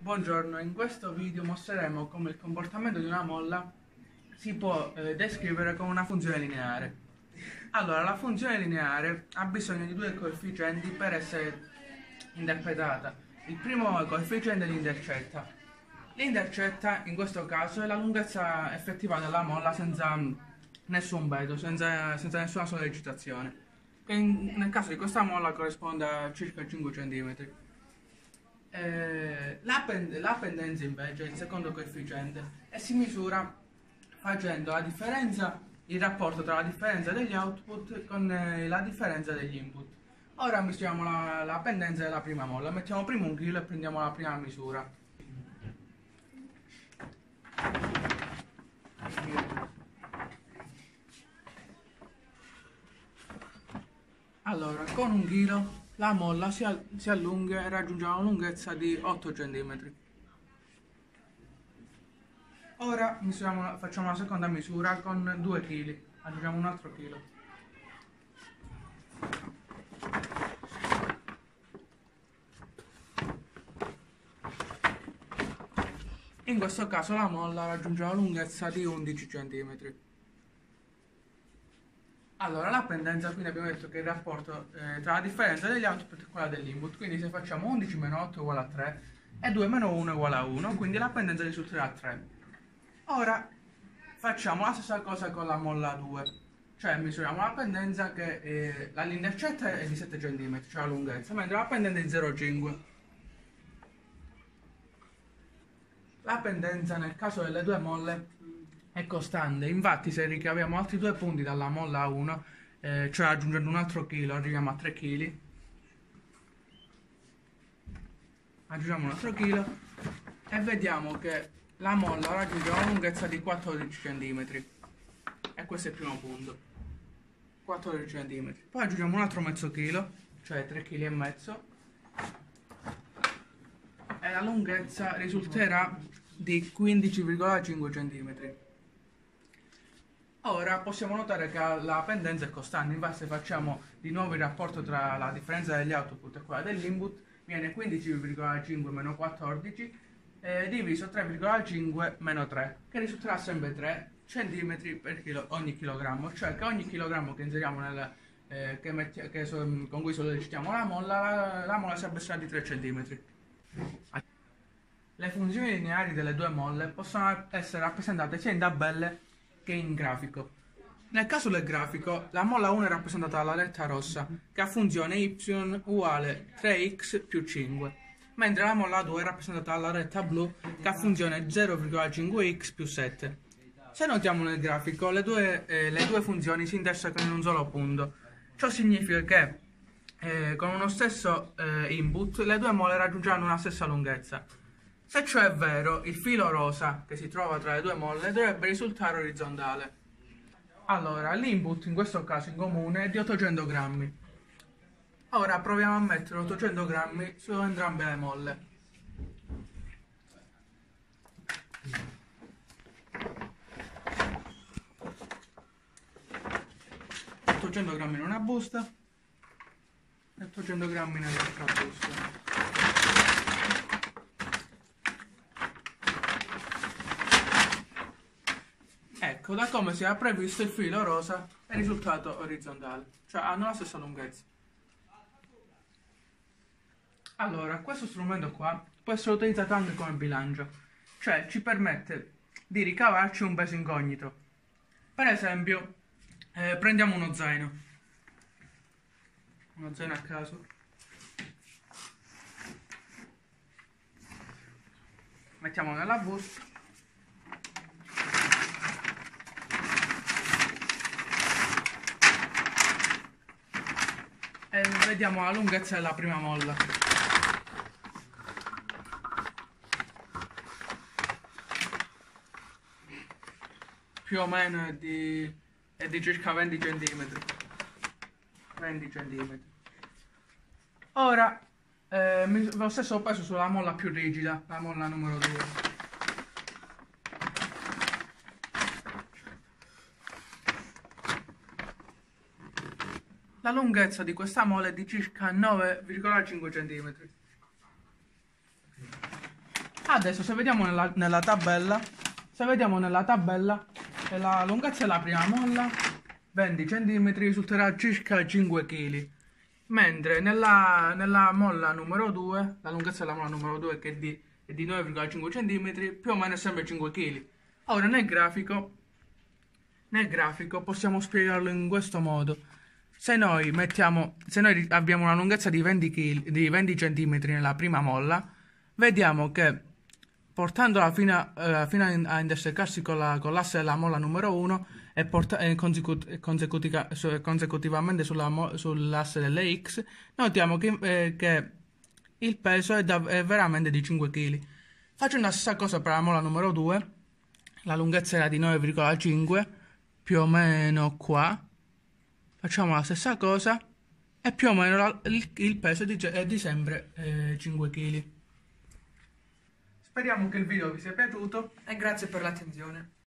Buongiorno, in questo video mostreremo come il comportamento di una molla si può descrivere con una funzione lineare. Allora, la funzione lineare ha bisogno di due coefficienti per essere interpretata. Il primo coefficiente è l'intercetta. L'intercetta in questo caso è la lunghezza effettiva della molla senza nessun veto, senza nessuna sollecitazione, che nel caso di questa molla corrisponde a circa 5 cm. La pendenza invece è il secondo coefficiente e si misura facendo il rapporto tra la differenza degli output con la differenza degli input. Ora misuriamo la pendenza della prima molla, mettiamo prima un chilo e prendiamo la prima misura. Allora, con un chilo la molla si allunga e raggiunge una lunghezza di 8 cm. Ora facciamo la seconda misura con 2 kg, aggiungiamo un altro chilo. In questo caso la molla raggiunge una lunghezza di 11 cm. Allora, la pendenza, quindi abbiamo detto che il rapporto tra la differenza degli output e quella dell'input, quindi se facciamo 11 meno 8 uguale a 3 e 2 meno 1 uguale a 1, quindi la pendenza risulterà 3. Ora facciamo la stessa cosa con la molla 2, cioè misuriamo la pendenza che l'intercetta è di 7 cm, cioè la lunghezza, mentre la pendenza è di 0,5. La pendenza nel caso delle due molle è costante, infatti se ricaviamo altri due punti dalla molla 1, cioè aggiungendo un altro chilo, arriviamo a 3 kg. Aggiungiamo un altro chilo e vediamo che la molla raggiunge una lunghezza di 14 cm. E questo è il primo punto. 14 cm. Poi aggiungiamo un altro mezzo chilo, cioè 3,5 kg. E la lunghezza risulterà di 15,5 cm. Ora possiamo notare che la pendenza è costante, infatti se facciamo di nuovo il rapporto tra la differenza degli output e quella dell'input viene 15,5 meno 14 diviso 3,5 meno 3, che risulterà sempre 3 cm per ogni chilogrammo, cioè che ogni chilogrammo che inseriamo con cui sollecitiamo la molla si abbasserà di 3 cm. Le funzioni lineari delle due molle possono essere rappresentate sia in tabelle che in grafico. Nel caso del grafico, la molla 1 è rappresentata dalla lettera rossa, che ha funzione y uguale 3x più 5, mentre la molla 2 è rappresentata dalla retta blu, che ha funzione 0,5x più 7. Se notiamo nel grafico, le due funzioni si intersecano in un solo punto. Ciò significa che con uno stesso input le due molle raggiungeranno una stessa lunghezza. Se ciò è vero, il filo rosa che si trova tra le due molle dovrebbe risultare orizzontale. Allora, l'input in questo caso in comune è di 800 grammi. Ora proviamo a mettere 800 grammi su entrambe le molle. 800 grammi in una busta e 800 grammi nell'altra busta. Ecco, da come si era previsto il filo rosa è risultato orizzontale, cioè hanno la stessa lunghezza. Allora, questo strumento qua può essere utilizzato anche come bilancio, cioè ci permette di ricavarci un peso incognito. Per esempio, prendiamo uno zaino a caso, mettiamo nella busta. E vediamo la lunghezza della prima molla. Più o meno è di circa 20 cm. 20 cm. Ora lo stesso peso sulla molla più rigida, la molla numero 2. La lunghezza di questa molla è di circa 9,5 cm. Adesso se vediamo nella tabella, la lunghezza della prima molla 20 cm risulterà circa 5 kg, mentre nella molla numero 2, la lunghezza della molla numero 2 che è di 9,5 cm, più o meno è sempre 5 kg. Ora nel grafico possiamo spiegarlo in questo modo. Se noi abbiamo una lunghezza di 20 cm nella prima molla, vediamo che portandola fino a intersecarsi con l'asse della molla numero 1 e consecutivamente sull'asse delle X, notiamo che il peso è veramente di 5 kg. Facendo la stessa cosa per la molla numero 2, la lunghezza era di 9,5, più o meno qua. Facciamo la stessa cosa e più o meno il peso è di sempre 5 kg. Speriamo che il video vi sia piaciuto e grazie per l'attenzione.